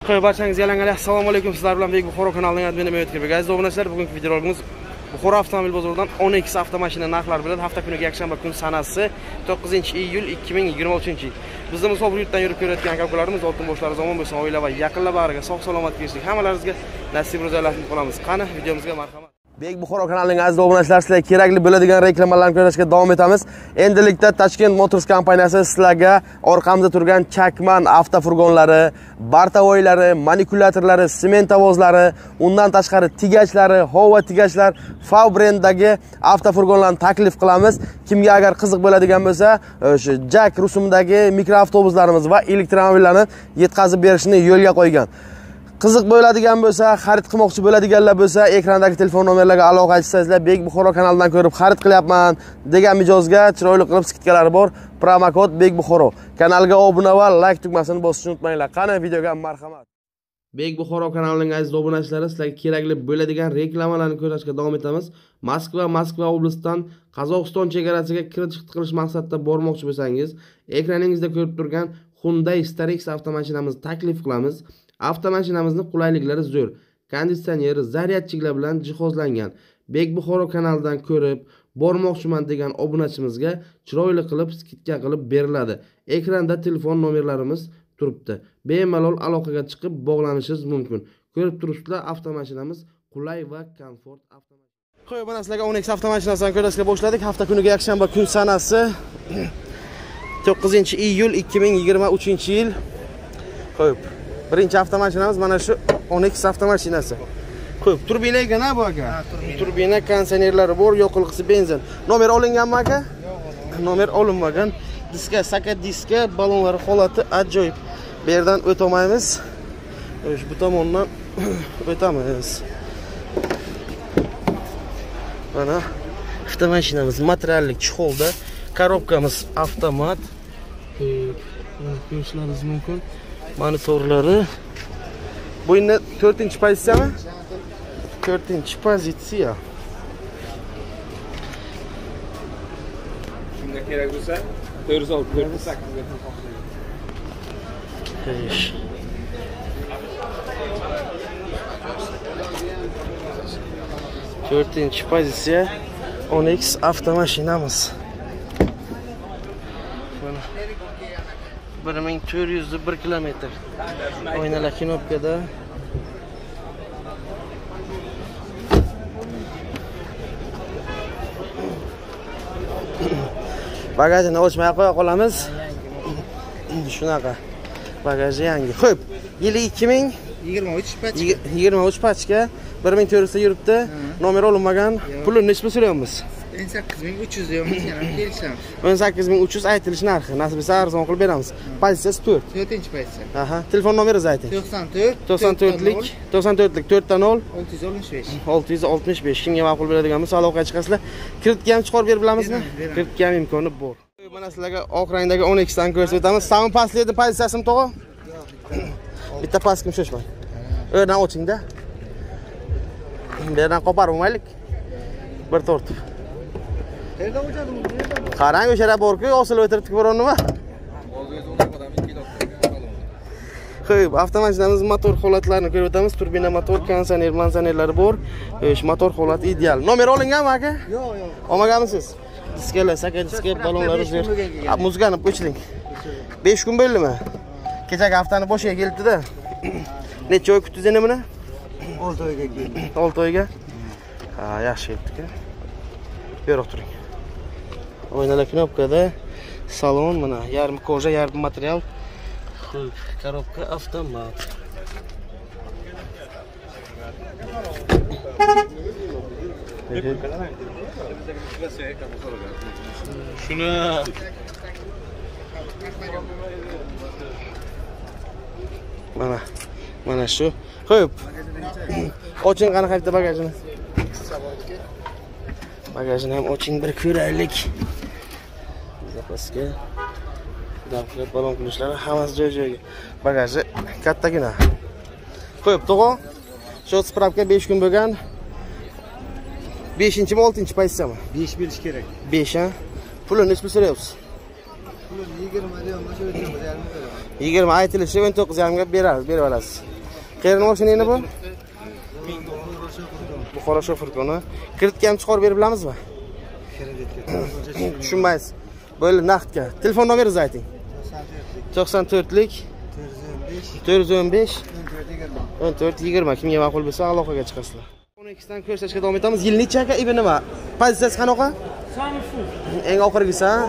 Qo'y barchangizga yalangalar. Assalomu alaykum. Sizlar bilan Bek Buxoro kanalining admini Mehmet Kirbe. Aziz obunachilar, bugungi videoroligimiz Buxoro avtomobil bozoridan 12 avtomashina narxlari bilan hafta kuniga yakshanba kun sanasi 9-iyul 2023 yil. Bizning musobaqat yurtdan yurib kelayotgan aka-ukalarimiz oltin boshlari zamon bo'lsin, oila va yaqinlar bag'riga sog'-salomat kelishlik hammalaringizga nasib ro'zalarni qilamiz. Qani videomizga marhamat. Bek Buxoro kanalining aziz obunachilar, sizlarga kerakli bo'ladigan reklamalarni ko'rsatishga davom etamiz. Endilikda Tashkent Motors kompaniyasi sizlarga orqamizda turgan Chakman avtofurgonlari, bartavoylari, manikulyatorlari, sementavozlari, undan tashqari tigachlari, havo tigachlar, FAV brendidagi avtofurgonlarni taklif qilamiz. Kimga agar qiziq bo'ladigan bo'lsa, o'sha Jak rusumidagi mikroavtobuslarimiz va elektromobillarni yetkazib berishni yo'lga qo'ygan. Qiziq bo'ladigan bo'lsa, xarid qilmoqchi bo'ladiganlar bo'lsa, ekrandagi telefon nomerlariga aloqa qilsangizlar, Bek Buxoro kanalidan ko'rib xarid qilyapman degan mijozga chiroyli qilib skidkalari bor. Promokod Bek Buxoro. Kanalga obuna va like tugmasini bosishni unutmanglar. Qani videoga marhamat. Bek Buxoro kanalining aziz obunachilari, sizlarga kerakli bo'ladigan reklamalarni ko'rsatishga davom etamiz. Moskva oblasidan Qozog'iston chegarasiga kirib-chiqib qilish maqsadida bormoqchi bo'lsangiz, ekraningizda ko'rib turgan Hyundai Starex avtomashinamizni taklif qilamiz. Avtomashinamizning qulayliklari zo'r. Konditsioneri, zaryadchiklar bilan jihozlangan. Bek Buxoro kanalidan ko'rib bormoqchiman degan obunachimizga chiroyli qilib skidka qilib beriladi. Ekranda telefon nomerlarimiz turibdi. Bemalol aloqaga chiqib bog'lanishingiz mumkin. Ko'rib turibsizlar, avtomashinamiz qulay va komfort avtomashina. Qo'y, mana sizlarga 12 avtomashinasini ko'rsatishga boshladik. Hafta kuniga yakshanba kun sanasi 9-iyul 2023 yil. Qo'yib. Birinchi avtomashinamiz mana shu 12 avtomashinasi. Qo'yib, turbina ekan bu aka. Turbina, konditsionerlari bor, yoqilg'isi benzin. Nomer olinganmi aka? Yo'q. Nomer olinmagan. Diska, sakat diska, balonlar holati ajoyib. Bu yerdan o'tolmaymiz. Bu tomondan o'tamiz. Mana avtomashinamiz materiallik chexolda, korobkamiz avtomat. Ko'rishlaringiz mumkin. Monitorlari. Bu endi 4-pozitsiyami? 4-pozitsiya. Kimga kerak bo'lsa, 408 4-pozitsiya 10X avtomashinamiz. 1401 kilometr. Oynalar knopkada. Bagajini ochmay qo'ya qolamiz. Shunaqa. Bagaji yangi. Xo'p, yili 2023 pachka 1400 ta yuribdi. Nomer olinmagan. Pulini nechta so'rayapmiz? 18300 deyapmiz, yana kelishamiz. 18300 aytilish narxi. Nasib etsa arzon qilib beramiz. Pozitsiyasi 4. 4-pozitsiya. Aha, telefon nomeringizni ayting. 94lik 4 665. Kimga ma'qul bo'ladigan bo'lsa aloqaga chiqasizlar. Kreditga ham chiqarib berib bilamizmi? Kreditga ham imkoni bor. Mana sizlarga oq rangdagi 12 dan ko'rsatamiz. Samim pastlikning pozitsiyasimi to'g'ri? Bitta pastkim shoshmang. O'rdan oching-da. Bu yerdan qoparmaylik. Bir tortib. Qarang, o'sha yerda bor-ku, osilib o'tiribdi ko'ron nima? Xo'p, avtomashinamiz motor holatlarini ko'rib o'tamiz. Turbina motor, konditsionerlari bor. O'sha motor holati ideal. Nomer olinganmi aka? Yo'q. Olmaganmisiz? Diskalar, sakat diska, balonlari zo'r. Muzikani o'chiring. 5 kun bo'ldimi? Kechagi haftani boshiga kelibdi-da. Necha oy kutdingiz endi buni? 6 oyga keldi. 6 oyga? Ha, yaxshi kelibdi-ku. Yo'q turing. Oynalar knopkada, salon mana yarım koja, yarım material. Xo'p, korobka avtomat. Shuni mana shu. Xo'p. Oching qani qayerda bagajini? Bagajini ham oching, bir ko'raylik. Zapaska. Damlar, balon qilishlari hammasi joy-joyiga. Bagaji kattagina. Qo'yib, to'g'ri? Shu spravka 5 kun bo'lgan. 5-mi 6-pozitsiyami? 5 berish kerak. 5 ha? Pulini nechta so'rayapsiz? Pulini 20 deyapman, shu 20 aytilishi 19,5 ga berib olasiz. Qayerning mashinasi bu? Buxoro shoferkoni. Kiritga ham chiqarib berib bilamizmi? Tushunmaysiz. Böyle naqdga. Telefon nomeringizni ayting. 94lik 415 1420. Kimga ma'qul bo'lsa aloqaga chiqasizlar. 12 dan ko'rsatishga davom etamiz. Yil necha aka? Ibi nima? Pozitsiyasi qanaqa? Eng oxirgisi, ha?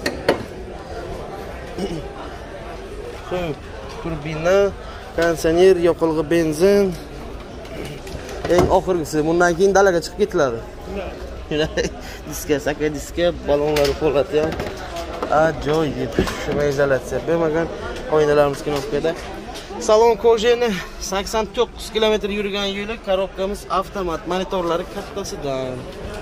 Turbina, konditsioner, yoqilg'i, benzin. Eng oxirgisi. Bundan keyin dalaga chiqib ketiladi. Diska, saka diska, balonlar qo'lati ham. Ajoyib. Shunga izolyatsiya bermagan oynalarimiz knopkada. Salon kojeni 89 km yurgan yo'li, korobkamiz avtomat, monitorlari kattasidan.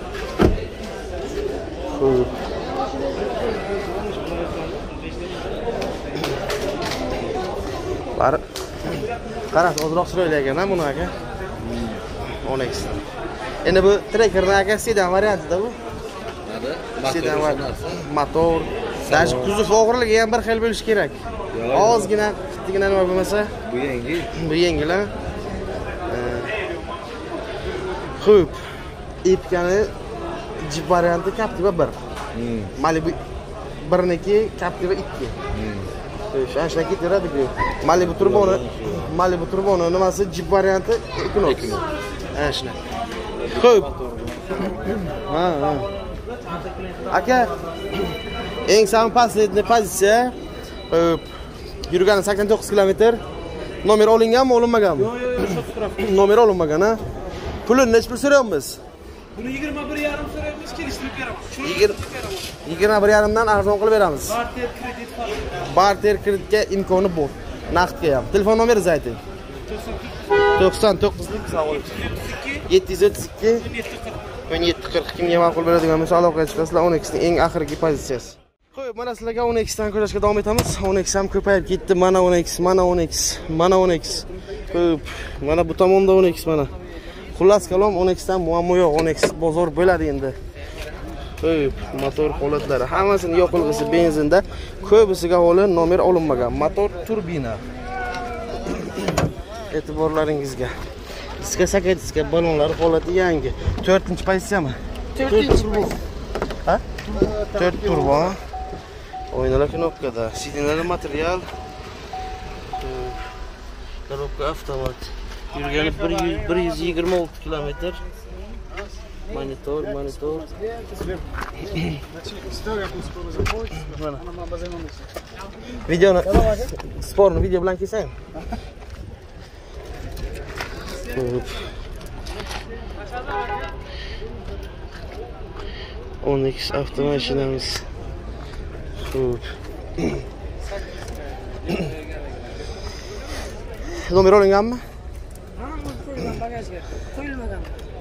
Qarab, ozroq so'raylagan-a buni aka. 12. Endi bu Tracker'ning aka sedan variantida bu. Sedan motor, dash kuzov og'irligi ham bir xil bo'lishi kerak. Ozgina, qittigina nima bo'lmasa, Bu yengil. bu yengil ha. Xo'p. Epkani Jeep varianti Captiva 1. Malibu 1niki Captiva 2. Shuncha ketaveradi-ku. Malibu turboni nimasi Jeep varianti Equinox. Shuna. Xo'p. Ha. Aka, eng sam последний pozitsiya. Yurgani 89 km. Nomer olinganmi, olinmaganmi? Yo'q, nomer olinmagan, ha. Pulini nech pul so'rayapmiz? Buni 21,5 so'rayapmiz, kelishtirib beraman. 21,5 dan arzon qilib beramiz. Barter kredit bor. Barter kreditga imkoni bor. Naqdga ham. Telefon nomeringizni ayting. 99lik savol. 732 1740. Kimga ma'qul bo'ladigan bo'lsa aloqaga chiqasizlar. 12 ning eng oxirgi pozitsiyasi. Xo'p, mana sizlarga 12 dan ko'rishga davom etamiz. 12 ham ko'payib ketdi. Mana 12, mana 12, mana 12. Xo'p, mana bu tomonda 12 mana. Xullas kalom 12 dan muammo yo'q. 12 bozor bo'ladi endi. Xo'p, motor holatlari hammasini yoqilg'isi benzinda, ko'pisiga holi nomer olinmagan. Motor turbina. E'tiborlaringizga. Diska saka diska balonlar holati yangi. 4-pozitsiyami? 4-turbo. Ha? 4 turbo. Oynalar knopkada. Sidinlar material. Korobka avtomat. Yurgani 126 km. Monitor. Videoni sporni video bilan kesang. Onyx avtomashinamiz. Xo'p. Nomer olinganmi? Bagajga qo'yilmagan.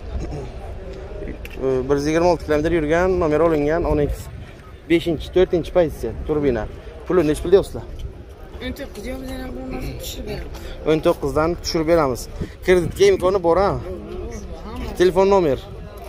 126 km yurgan, nomer olingan 12 4-pozitsiya turbina. Puli nech pul deyapsizlar? 19 deyapmiz, yana bir narsa tushirib beramiz. 19 dan tushirib beramiz. Kreditga imkoni bor, ha? Telefon nomer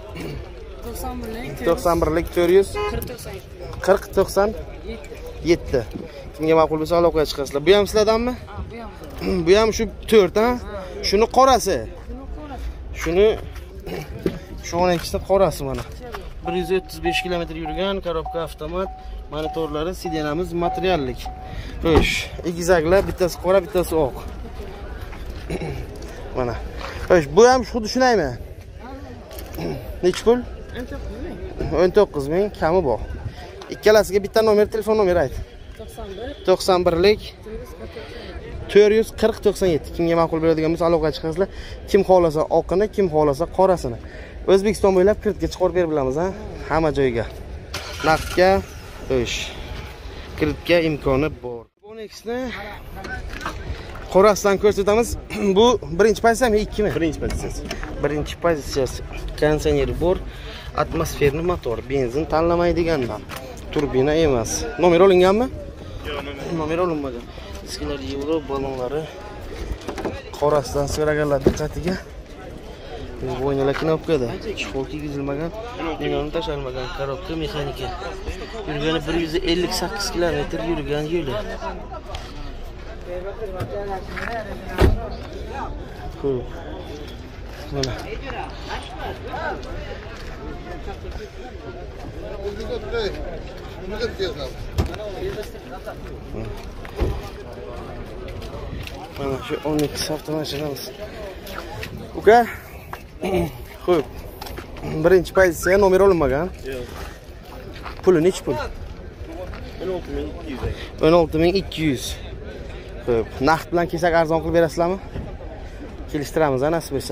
91lik 400 40 97. Kimga ma'qul bo'lsa aloqaga chiqasizlar. Bu ham sizlardanmi? Bu ham shu 4, ha? Shuni qorasi. Shuni shu 12 ta qorasi mana. 135 km yurgan, korobka avtomat, monitorlari, sidinamiz materiallik. Xo'sh, egizaklar, bittasi qora, bittasi oq. Mana. Xo'sh, bu ham xuddi shunaymi? Nech pul? 19 ming, kami bor. Ikkalasiga bitta nomer, telefon nomeri ayt. 91lik 440 97. Kimga ma'qul bo'ladigan bo'lsa aloqaga chiqasizlar. Kim xolasa oqini, kim xolasa qorasini. O'zbekiston bo'ylab kreditga chiqarib berib bilamiz, ha? Hamma joyga. Naqdga, o'sh. Kreditga imkoni bor. 12 ni qorasidan ko'rsatamiz. Bu birinchi pozitsiyami, ikkimi? Birinchi pozitsiyasi. Birinchi pozitsiyasi. Konditsioner bor, atmosferli motor, benzin tanlamaydigandan. Turbina emas. Nomer olinganmi? Yo'q, nomer olinmagan. Diskalar Euro balonlari qorasidan so'raganlar diqqatiga. Bu o'ynalar knopkada. Chexol kiygizilmagan, linoni tashalmagan, korobka mexanika. Yurgani 158 km yurgan yo'li. Xo'p. Mana. Mana shu 12 avtomashinamiz. Uka. Xo'p. Birinchi pozitsiya nomer olinmagan. Yo'q. Puli nech pul? 16200. 16200. Xo'p, naqd bilan kelsak arzon qilib berasizlarmi? Kelishtiramiz, nasib bo'lsa.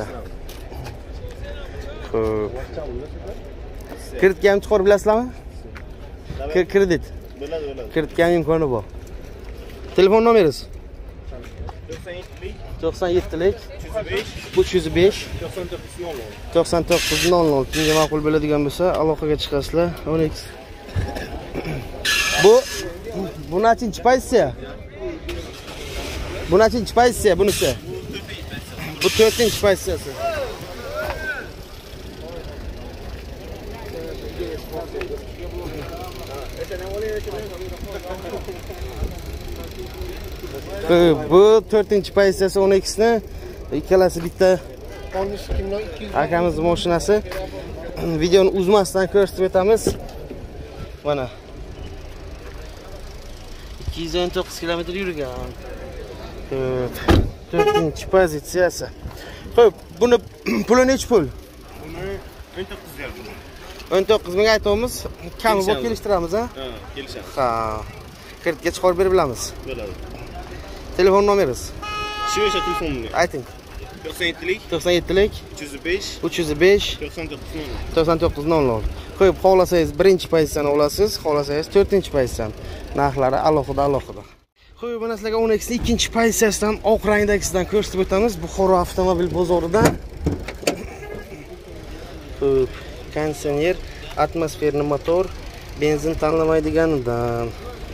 Xo'p. Kreditga ham chiqarib bilasizlarmi? Kredit. Bo'ladi. Kreditga ham imkoni bor. Telefon nomeringiz? 97lik 305 9900. Kimga ma'qul bo'ladigan bo'lsa, aloqaga chiqasizlar. 10x. Bu nechinchi pozitsiya? Bu nechinchi pozitsiya bunisi? Bu 4-pozitsiyasi. Bu 4-pozitsiyasi 10x ni ikkalasi bitta akamiz mashinasi. Videoni uzmasdan ko'rsatib o'tamiz. Mana 219 kilometr yurgan. 4-pozitsiyasi. Xo'p, buni puli nech pul? Buni 19000. 19000 aytamiz. Kami bo'lib kelishtiramiz, ha? Ha, kelishamiz. Ha. Kreditga chiqarib berib bilamiz. Bo'ladi. Telefon nomeringiz? Shu o'sha telefonimni. Ayting. 97lik 97lik 305 305 9900. Qo'yib, xohlasangiz birinchi pozitsiyani olasiz, xohlasangiz 4-pozitsiyani. Narxlari alohida. Qo'yib, mana sizlarga 10x ni ikkinchi pozitsiyasidan oq rangdagisidan ko'rsatib o'tamiz. Buxoro avtomobil bozoridan. Xo'p, konditsioner, atmosferli motor, benzin tanlamaydiganidan.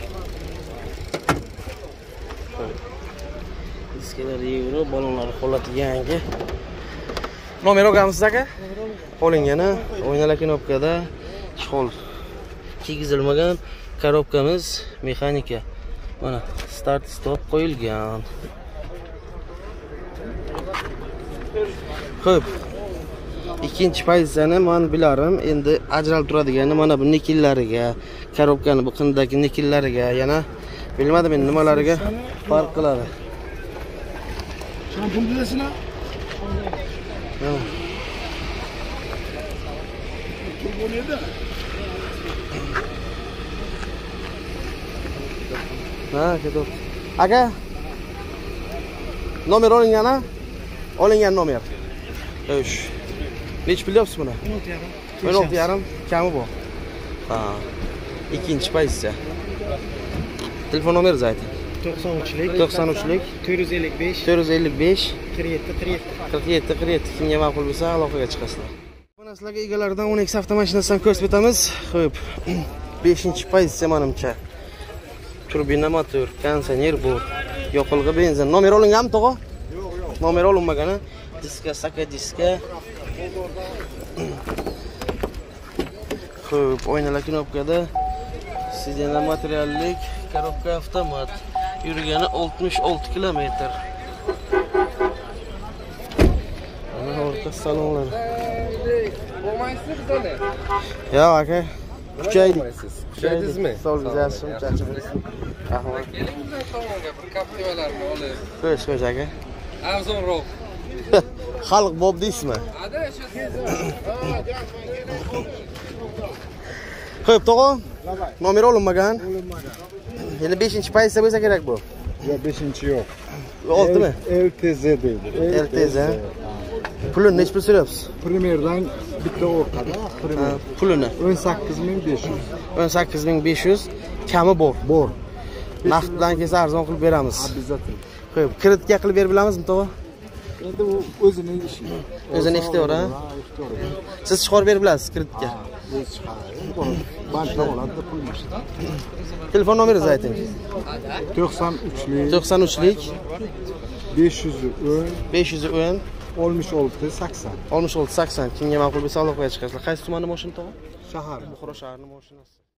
Diskalar euro, balonlar holati yangi. Nomer olganmisiz aka? Olingani, o'ynalar knopkada, shol kiygizilmagan, korobkamiz mexanika. Mana start stop qo'yilgan. Xo'p. Ikkinchi pozitsiyani men bilarim. Endi ajralib turadigani mana bu nikellariga, korobkani bu qindagi nikellariga, yana bilmadim men nimalariga farq qiladi. Shampun bilasizmi? Ha, ketdi. Aka. Nomer olingani? Olingan nomer. Xo'sh. Nech pul deyapsiz buni? 16,5 kami bor. Ha. Ikkinchi pozitsiya. Telefon nomeringizni ayting. 93lik 93lik 455 455 47 kimga ma'qul bo'lsa aloqaga chiqasizlar. Mana sizlarga egalaridan 10x avtomashinasidan ko'rsatib o'tamiz. Xo'p. 5-pozitsiya menimcha. Turbina motor, konditsioner bor. Yoqilg'i benzin. Nomer olinganmi, tog'a? Yo'q. Nomer olinmagani. Diska, saka diska. Xo'p, o'ynalar knopkada. Sidena materiallik, korobka avtomat. Yurgani 66 kilometr. Mana orqa salonlar. Bo'lmaysizmi bizlar? Yo'q aka. Kuchaydik. Kuchaydingizmi? Solgizasiz, charchamaysiz. Rahmat. Keling tomonga bir kaptivalarni olib. Qo'yish aka. Arzonroq. Xalq bob deysizmi? Ada shu Xo'p, tog'a. Nomer olinmagan. Endi 5-pozitsiya bo'lsa kerak bu. Yo'q, 5-chi yo'q. 6mi? LTZ deydi. LTZ. Pulini nech pul so'rayapsiz? Primerdan bitta orqada, primer. Pulini 18500. 18500 kami bor. Bor. Naqd bilan kelsa arzon qilib beramiz. Обязательно. Qo'yib, kreditga qilib berib bilamizmi, tog'a? Endi u o'zining ishi. O'zining ixtiyori, ha? Siz chiqarib berib bilasiz kreditga. O'zi chiqadi. Bankdan oladi pulni. Telefon nomeringizni ayting. 93lik 93lik 510 510 66 80. 66 80 kimga ma'qul bo'lsa aloqaga chiqasizlar. Qaysi tumanning mashina, tog'a? Shahar. Buxoro shaharining mashinasi.